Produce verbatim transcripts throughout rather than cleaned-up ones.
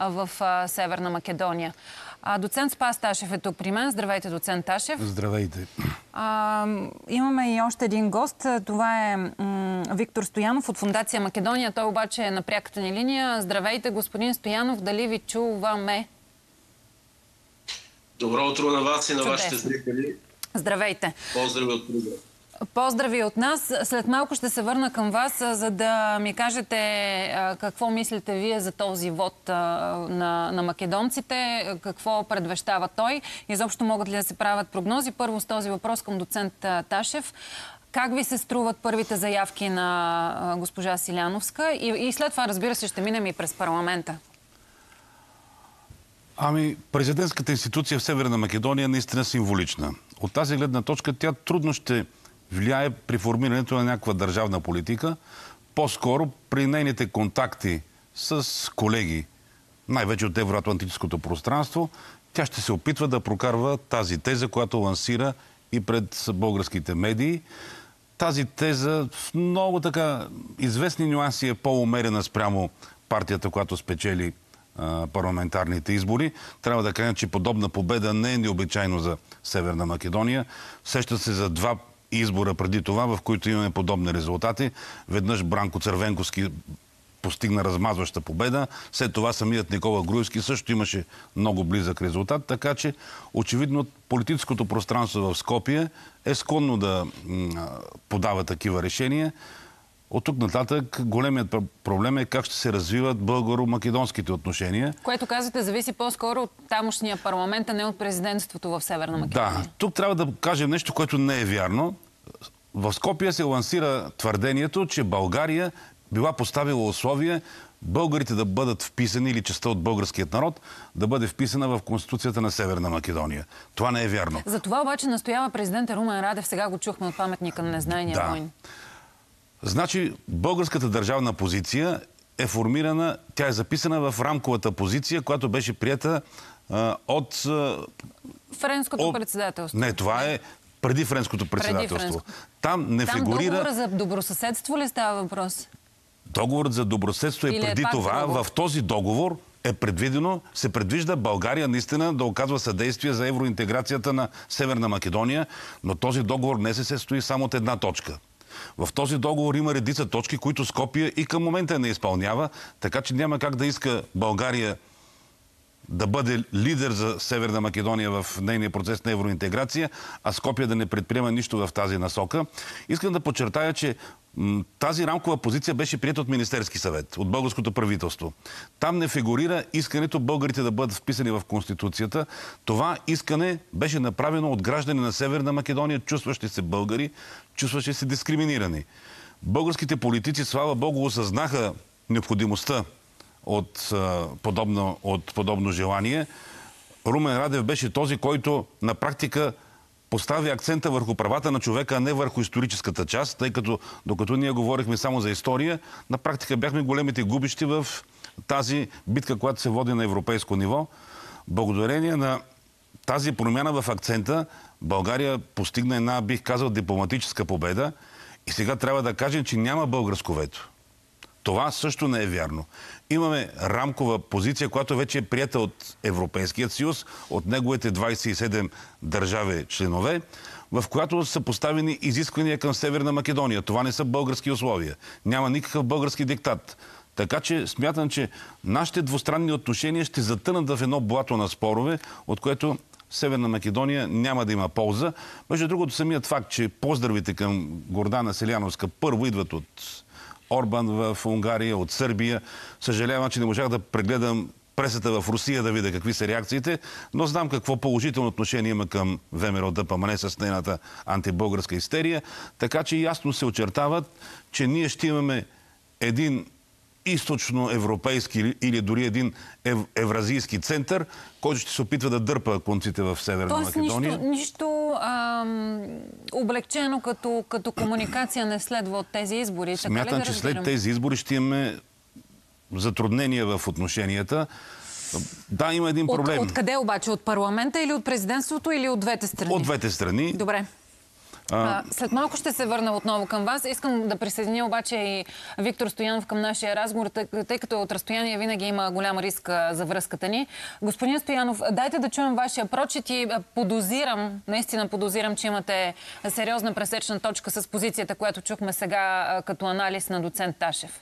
в Северна Македония. Доцент Спас Ташев е тук при мен. Здравейте, доцент Ташев. Здравейте. А, имаме и още един гост. Това е Виктор Стоянов от Фондация Македония. Той обаче е на пряката ни линия. Здравейте, господин Стоянов. Дали ви чуваме? Добро утро на вас и на вашите зрители. Здравейте. Поздрави от Пруда. Поздрави от нас. След малко ще се върна към вас, за да ми кажете какво мислите вие за този вод на, на македонците, какво предвещава той. Изобщо могат ли да се правят прогнози? Първо с този въпрос към доцент Ташев. Как ви се струват първите заявки на госпожа Силяновска? И, и след това, разбира се, ще минем и през парламента. Ами, президентската институция в Северна Македония е наистина символична. От тази гледна точка тя трудно ще влияе при формирането на някаква държавна политика. По-скоро при нейните контакти с колеги, най-вече от евроатлантическото пространство, тя ще се опитва да прокарва тази теза, която лансира и пред българските медии. Тази теза в много така известни нюанси е по-умерена спрямо партията, която спечели а, парламентарните избори. Трябва да кажа, че подобна победа не е необичайно за Северна Македония. Сеща се за два избора преди това, в които имаме подобни резултати. Веднъж Бранко Цървенковски постигна размазваща победа. След това самият Никола Груевски също имаше много близък резултат. Така че, очевидно, политическото пространство в Скопие е склонно да подава такива решения. От тук нататък големият проблем е как ще се развиват българо-македонските отношения. Което казвате, зависи по-скоро от тамошния парламент, а не от президентството в Северна Македония. Да, тук трябва да кажем нещо, което не е вярно. В Скопие се лансира твърдението, че България била поставила условие българите да бъдат вписани, или частта от българският народ да бъде вписана в Конституцията на Северна Македония. Това не е вярно. За това обаче настоява президента Румен Радев. Сега го чухме от паметника на незнайния да. войн. Значи, българската държавна позиция е формирана, тя е записана в рамковата позиция, която беше приета а, от... А, Френското от... председателство. Не, това е преди Френското председателство. Преди Френско. Там не Там фигурира... договора за добросъседство ли става въпрос? Договорът за добросъседство е Или преди е това. договор? В този договор е предвидено, се предвижда България наистина да оказва съдействие за евроинтеграцията на Северна Македония, но този договор не се състои само от една точка. В този договор има редица точки, които Скопие и към момента не изпълнява, така че няма как да иска България да бъде лидер за Северна Македония в нейния процес на евроинтеграция, а Скопие да не предприема нищо в тази насока. Искам да подчертая, че м, тази рамкова позиция беше приета от Министерски съвет, от българското правителство. Там не фигурира искането българите да бъдат вписани в Конституцията. Това искане беше направено от граждани на Северна Македония, чувстващи се българи, чувстващи се дискриминирани. Българските политици, слава Богу, осъзнаха необходимостта От, а, подобно, от подобно желание. Румен Радев беше този, който на практика постави акцента върху правата на човека, а не върху историческата част, тъй като докато ние говорихме само за история, на практика бяхме големите губищи в тази битка, която се води на европейско ниво. Благодарение на тази промяна в акцента, България постигна една, бих казал, дипломатическа победа и сега трябва да кажем, че няма българско вето. Това също не е вярно. Имаме рамкова позиция, която вече е прията от Европейският съюз, от неговите двадесет и седем държави членове, в която са поставени изисквания към Северна Македония. Това не са български условия. Няма никакъв български диктат. Така че смятам, че нашите двустранни отношения ще затънат в едно блато на спорове, от което Северна Македония няма да има полза. Между другото, самият факт, че поздравите към Гордана Силяновска първо идват от Орбан в Унгария, от Сърбия. Съжалявам, че не можах да прегледам пресата в Русия да видя какви са реакциите, но знам какво положително отношение има към ВМРО ДПМНЕ с нейната антибългарска истерия. Така че ясно се очертават, че ние ще имаме един източноевропейски или дори един ев, евразийски център, който ще се опитва да дърпа конците в Северна Тоест, Македония. Нищо, нищо ам, облегчено като, като комуникация не следва от тези избори. Смятам, така ли да че разбирам? след тези избори ще имаме затруднения в отношенията. Да, има един проблем. От, от къде обаче? От парламента или от президентството или от двете страни? От двете страни. Добре. А, след малко ще се върна отново към вас. Искам да присъединя обаче и Виктор Стоянов към нашия разговор, тъй, тъй като от разстояние винаги има голям риск за връзката ни. Господин Стоянов, дайте да чуем вашия прочит и подозирам, наистина подозирам, че имате сериозна пресечна точка с позицията, която чухме сега като анализ на доцент Ташев.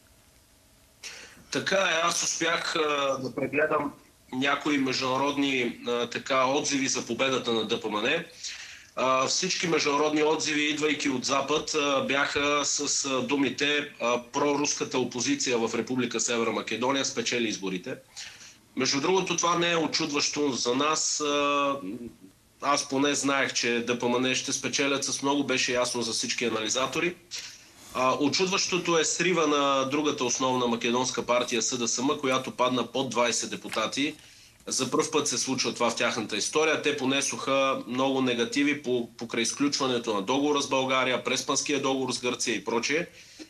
Така е, аз успях а, да прегледам някои международни а, така, отзиви за победата на ДПМН. А, всички международни отзиви, идвайки от Запад, а, бяха с а, думите а, проруската опозиция в Република Северна Македония спечели изборите. Между другото, това не е очудващо за нас. А, аз поне знаех, че ДПМН ще спечелят с много, беше ясно за всички анализатори. Очудващото е срива на другата основна македонска партия СДСМ, която падна под двайсет депутати. За пръв път се случва това в тяхната история. Те понесоха много негативи по, покрай изключването на договора с България, Преспанския договор с Гърция и прочее.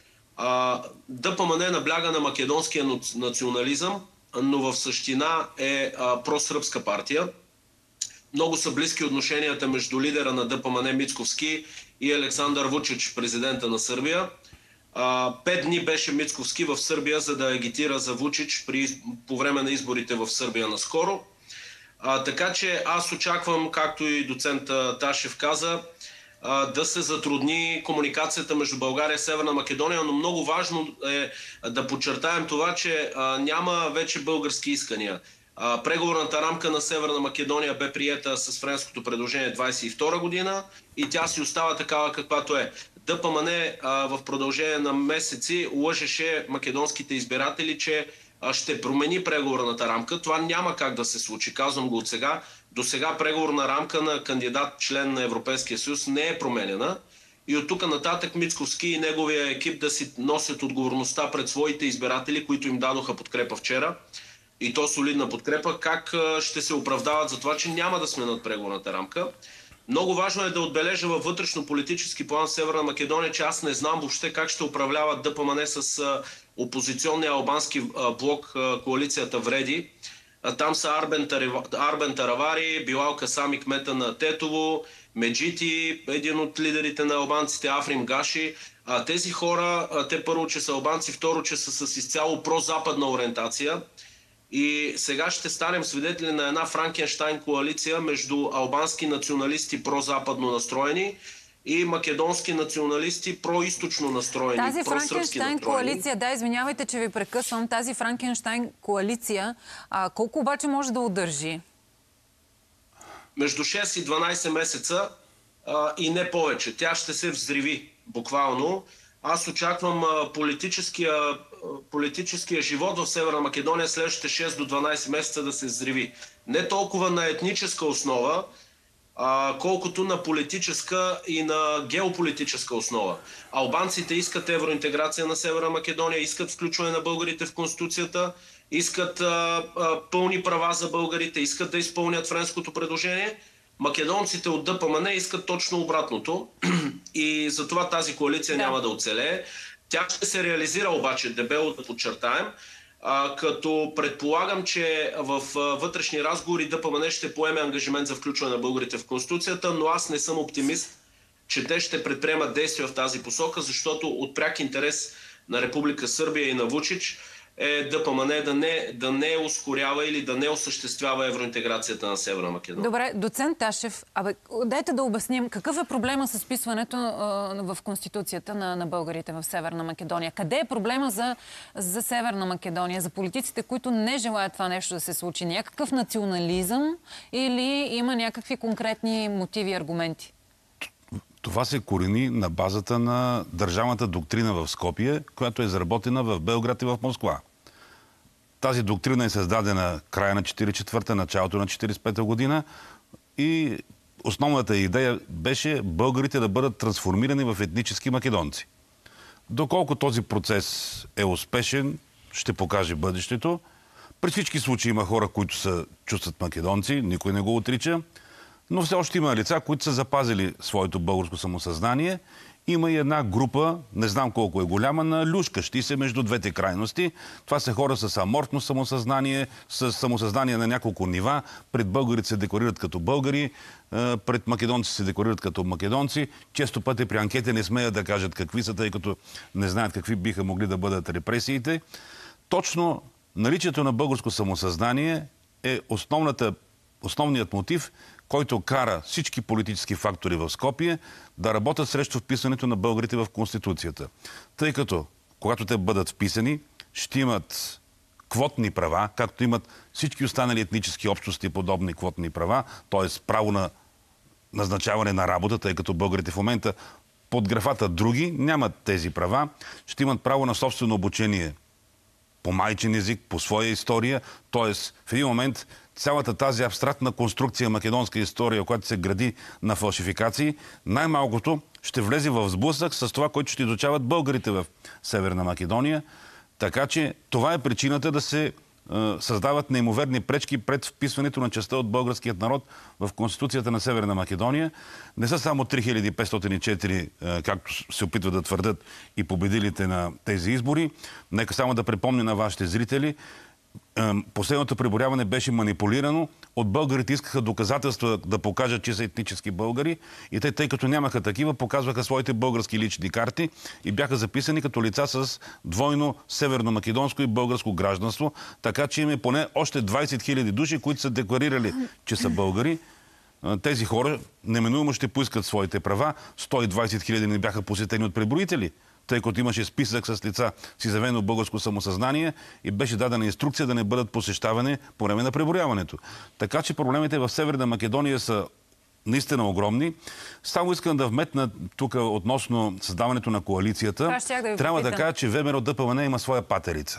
ДПМН набляга на македонския национализъм, но в същина е а, просръбска партия. Много са близки отношенията между лидера на ДПМН Мицковски и Александър Вучич, президента на Сърбия. Пет дни беше Мицковски в Сърбия, за да агитира за Вучич при, по време на изборите в Сърбия наскоро. А, така че аз очаквам, както и доцент Ташев каза, а, да се затрудни комуникацията между България и Северна Македония, но много важно е да подчертаем това, че а, няма вече български искания. А, преговорната рамка на Северна Македония бе приета с френското предложение двайсет и втора година и тя си остава такава каквато е. ДПМН а, в продължение на месеци лъжеше македонските избиратели, че а, ще промени преговорната рамка. Това няма как да се случи, казвам го от сега. До сега преговорна рамка на кандидат член на Европейския съюз не е променена. И от тук нататък Мицковски и неговия екип да си носят отговорността пред своите избиратели, които им дадоха подкрепа вчера. И то солидна подкрепа, как ще се оправдават за това, че няма да сменят преговорната рамка. Много важно е да отбележа във вътрешно-политически план Северна Македония, че аз не знам въобще как ще управляват ДПМН с опозиционния албански блок, коалицията Вреди. Там са Арбен, Арбен Таравари, Билал Касами, кмета на Тетово, Меджити, един от лидерите на албанците, Африм Гаши. Тези хора, те първо, че са албанци, второ, че са с изцяло прозападна ориентация. И сега ще станем свидетели на една Франкенщайн коалиция между албански националисти про-западно настроени и македонски националисти про-источно настроени. Тази Франкенщайн коалиция, да, извинявайте, че ви прекъсвам, тази Франкенщайн коалиция, а, колко обаче може да удържи? Между шест и дванайсет месеца а, и не повече. Тя ще се взриви, буквално. Аз очаквам а, политическия политическия живот в Северна Македония следващите шест до дванайсет месеца да се взриви. Не толкова на етническа основа, а, колкото на политическа и на геополитическа основа. Албанците искат евроинтеграция на Северна Македония, искат включване на българите в Конституцията, искат а, а, пълни права за българите, искат да изпълнят френското предложение. Македонците от ДПМН искат точно обратното и затова тази коалиция да. няма да оцелее. Тя ще се реализира обаче, дебело да подчертаем, а, като предполагам, че в а, вътрешни разговори ДПМН ще поеме ангажимент за включване на българите в Конституцията, но аз не съм оптимист, че те ще предприемат действия в тази посока, защото от пряк интерес на Република Сърбия и на Вучич е ДПМН да не, да не ускорява или да не осъществява евроинтеграцията на Северна Македония. Добре, доцент Ташев, абе, дайте да обясним какъв е проблема с вписването в Конституцията на, на българите в Северна Македония. Къде е проблема за, за Северна Македония, за политиците, които не желаят това нещо да се случи? Някакъв национализъм или има някакви конкретни мотиви и аргументи? Това се корени на базата на държавната доктрина в Скопие, която е изработена в Белград и в Москва. Тази доктрина е създадена края на четирийсет и четвърта, началото на четирийсет и пета година и основната идея беше българите да бъдат трансформирани в етнически македонци. Доколко този процес е успешен, ще покаже бъдещето. При всички случаи има хора, които се чувстват македонци, никой не го отрича. Но все още има лица, които са запазили своето българско самосъзнание има и една група, не знам колко е голяма, на люшкащи се между двете крайности. Това са хора с аморфно самосъзнание, с самосъзнание на няколко нива. Пред българите се декларират като българи, пред македонци се декларират като македонци. Често пъти при анкети не смеят да кажат какви са, тъй като не знаят какви биха могли да бъдат репресиите. Точно наличието на българско самосъзнание е основната, основният мотив, който кара всички политически фактори в Скопие да работят срещу вписването на българите в Конституцията. Тъй като, когато те бъдат вписани, ще имат квотни права, както имат всички останали етнически общности подобни квотни права, т.е. право на назначаване на работа, тъй като българите в момента под графата други нямат тези права, ще имат право на собствено обучение по майчин език, по своя история, т.е. в един момент цялата тази абстрактна конструкция македонска история, която се гради на фалшификации, най-малкото ще влезе в сблъсък с това, което ще изучават българите в Северна Македония. Така че това е причината да се е, създават неимоверни пречки пред вписването на частта от българският народ в Конституцията на Северна Македония. Не са само три хиляди петстотин и четири, е, както се опитват да твърдят и победилите на тези избори. Нека само да припомня на вашите зрители, последното преброяване беше манипулирано. От българите искаха доказателства да покажат, че са етнически българи и те, тъй като нямаха такива, показваха своите български лични карти и бяха записани като лица с двойно северно-македонско и българско гражданство. Така че има поне още двайсет хиляди души, които са декларирали, че са българи. Тези хора неминуемо ще поискат своите права. сто и двайсет хиляди не бяха посетени от преброители, тъй като имаше списък с лица с изявено българско самосъзнание и беше дадена инструкция да не бъдат посещавани по време на преброяването. Така че проблемите в Северна Македония са наистина огромни. Само искам да вметна тук относно създаването на коалицията. Да Трябва да кажа, че ВМРО ДПМН има своя патерица.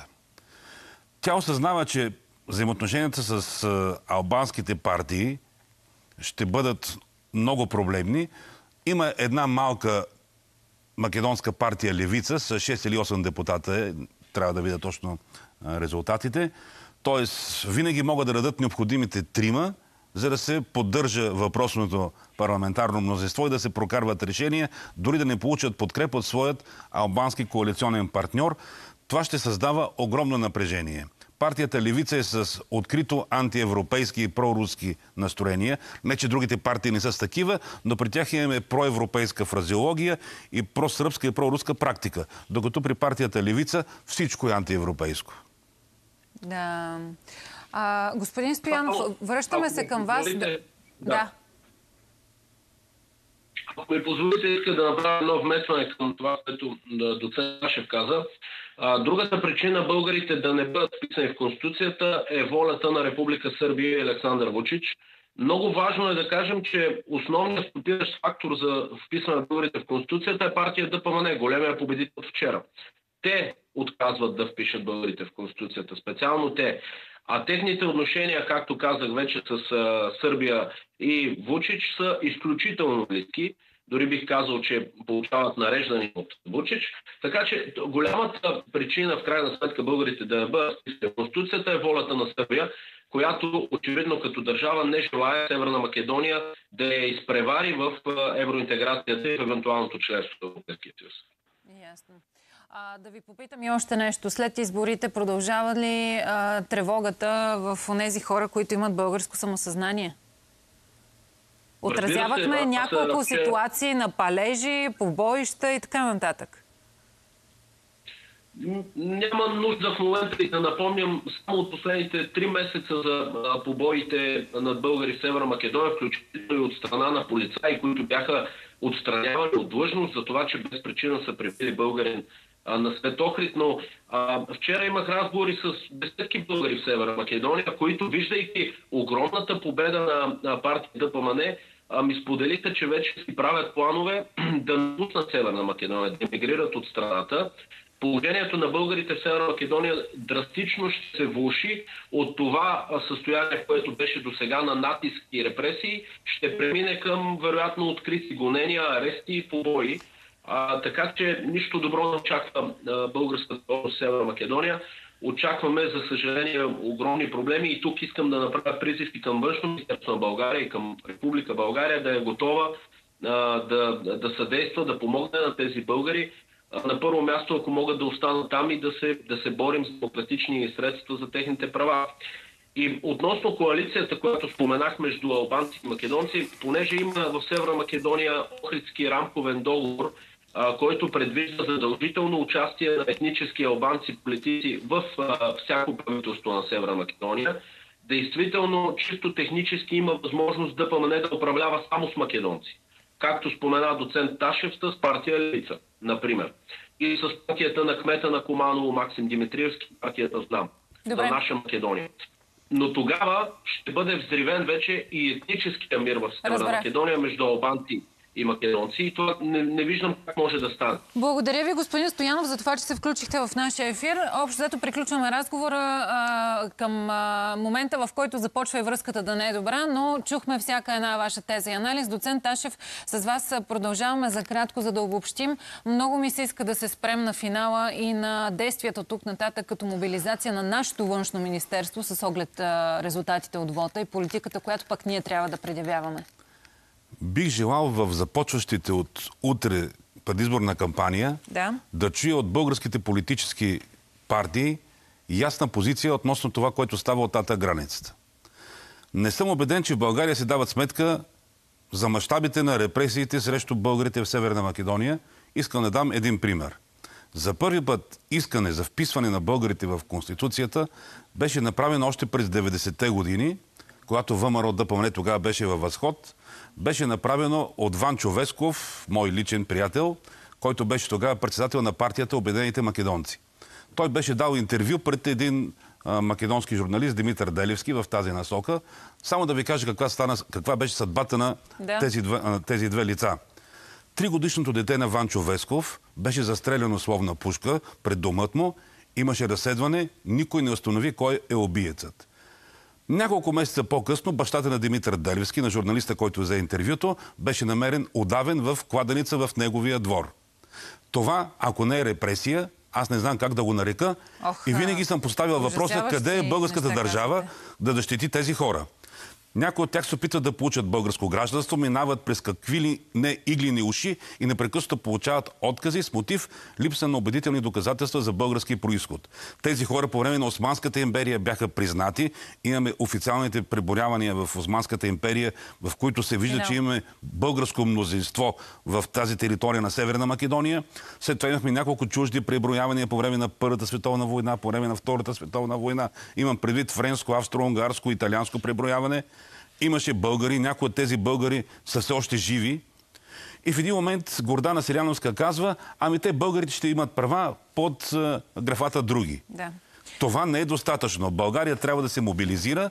Тя осъзнава, че взаимоотношенията с албанските партии ще бъдат много проблемни. Има една малка македонска партия Левица с шест или осем депутата, трябва да видя точно резултатите. Тоест, винаги могат да дадат необходимите трима, за да се поддържа въпросното парламентарно мнозинство и да се прокарват решения, дори да не получат подкрепа от своят албански коалиционен партньор. Това ще създава огромно напрежение. Партията Левица е с открито антиевропейски и проруски настроения. Не, че другите партии не са с такива, но при тях имаме проевропейска фразеология и просръбска и проруска практика. Докато при партията Левица всичко е антиевропейско. Да. А, господин Стоянов, връщаме се към вас. Да. да. Ако ми позволите, иска да направя едно вместване към това, което доцент Рашев каза. А, другата причина българите да не бъдат вписани в Конституцията е волята на Република Сърбия и Александър Вучич. Много важно е да кажем, че основният стопиращ фактор за вписване на българите в Конституцията е партия ДПМН, големия победител от вчера. Те отказват да впишат българите в Конституцията, специално те. А техните отношения, както казах вече, с а, Сърбия и Вучич са изключително близки. Дори бих казал, че получават нареждани от Вучич. Така че голямата причина в крайна сметка българите да не бъдат вписани в Конституцията е волята на Сърбия, която очевидно като държава не желае Северна Македония да я изпревари в евроинтеграцията и в евентуалното членство в Европейския съюз. Ясно. А, да ви попитам и още нещо. След изборите продължава ли а, тревогата в онези хора, които имат българско самосъзнание? Отразявахме се, няколко се... ситуации на палежи, побоища и така нататък. Няма нужда в момента и да напомням само от последните три месеца за побоите над българи в Северна Македония, включително и от страна на полицаи, които бяха отстранявани от длъжност за това, че без причина са пребили българин на Свет Охрид, но а, вчера имах разговори с десетки българи в Северна Македония, които, виждайки огромната победа на, на партия ДПМН, а, ми споделиха, че вече си правят планове да напуснат Северна Македония, да емигрират от страната. Положението на българите в Северна Македония драстично ще се влоши от това състояние, което беше до сега на натиск и репресии, ще премине към, вероятно, открити гонения, арести и побои. А, така че нищо добро не очаква а, българската област Северна Македония. Очакваме, за съжаление, огромни проблеми и тук искам да направя призив и към външно министерство на България и към Република България да е готова да, да съдейства, да помогне на тези българи. На първо място, ако могат да останат там и да се, да се борим с демократични средства за техните права. И относно коалицията, която споменах между албанци и македонци, понеже има в Северна Македония Охридски рамковен договор, а, който предвижда задължително участие на етнически албанци политици в а, всяко правителство на Северна Македония, действително чисто технически има възможност ДПМН да управлява само с македонци. Както спомена доцент Ташев с партия Левица, например. И с партията на кмета на Куманово Максим Димитриевски, партията Знам, Добре. на наша Македония. Но тогава ще бъде взривен вече и етническия мир в Северна Македония между албанци и македонци. И това не, не виждам как може да стане. Благодаря ви, господин Стоянов, за това, че се включихте в нашия ефир. Общо зато приключваме разговора а, към а, момента, в който започва и връзката да не е добра, но чухме всяка една ваша теза и анализ. Доцент Ташев, с вас продължаваме за кратко, за да обобщим. Много ми се иска да се спрем на финала и на действията тук нататък като мобилизация на нашето външно министерство с оглед а, резултатите от вота и политиката, която пък ние трябва да предявяваме. Бих желал в започващите от утре предизборна кампания да. да чуя от българските политически партии ясна позиция относно това, което става от тата границата. Не съм убеден, че в България си дават сметка за мащабите на репресиите срещу българите в Северна Македония. Искам да дам един пример. За първи път искане за вписване на българите в Конституцията беше направено още през деветдесетте години, когато ВМРО ДПМН тогава беше във възход. Беше направено от Ванчо Весков, мой личен приятел, който беше тогава председател на партията Обединените македонци. Той беше дал интервю пред един а, македонски журналист, Димитър Делевски, в тази насока. Само да ви кажа каква, стана, каква беше съдбата на да. тези, две, а, тези две лица. Тригодишното дете на Ванчо Весков беше застреляно с ловна пушка пред домът му. Имаше разследване, никой не установи кой е убиецът. Няколко месеца по-късно бащата на Димитър Делевски, на журналиста, който взе интервюто, беше намерен удавен в кладеница в неговия двор. Това, ако не е репресия, аз не знам как да го нарека. Ох, и винаги съм поставил въпроса къде е българската държава да защити тези хора. Някои от тях се опитват да получат българско гражданство, минават през какви ли не иглини уши и непрекъснато получават откази с мотив липса на убедителни доказателства за български произход. Тези хора по време на Османската империя бяха признати. Имаме официалните преброявания в Османската империя, в които се вижда, че имаме българско мнозинство в тази територия на Северна Македония. След това имахме няколко чужди преброявания по време на Първата световна война, по време на Втората световна война. Имам предвид френско, австро-унгарско, италианско преброяване. Имаше българи, някои от тези българи са все още живи. И в един момент Гордана Сиряновска казва, ами те българите ще имат права под а, графата други. Да. Това не е достатъчно. България трябва да се мобилизира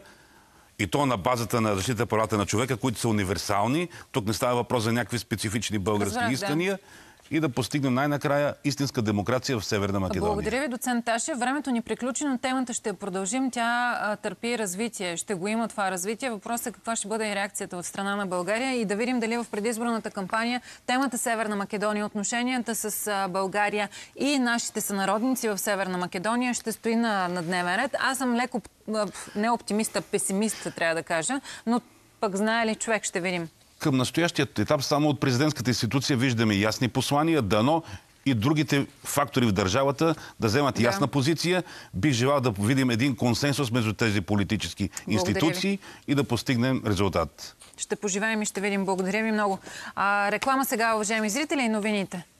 и то на базата на защита правата на човека, които са универсални. Тук не става въпрос за някакви специфични български Разбрах, искания. Да. И да постигнем най-накрая истинска демокрация в Северна Македония. Благодаря ви, доцент Ташев. Времето ни приключи, но темата ще продължим. Тя а, търпи развитие. Ще го има това развитие. Въпросът е каква ще бъде и реакцията от страна на България и да видим дали в предизборната кампания темата Северна Македония, отношенията с а, България и нашите сънародници в Северна Македония ще стои на, на дневен ред. Аз съм леко не оптимист, а песимист, трябва да кажа, но пък знае ли човек, ще видим. Към настоящият етап само от президентската институция виждаме ясни послания, дано и другите фактори в държавата да вземат ясна да. позиция. Бих желал да видим един консенсус между тези политически институции и да постигнем резултат. Ще поживеем и ще видим. Благодаря ви много. А, реклама сега, уважаеми зрители, и новините.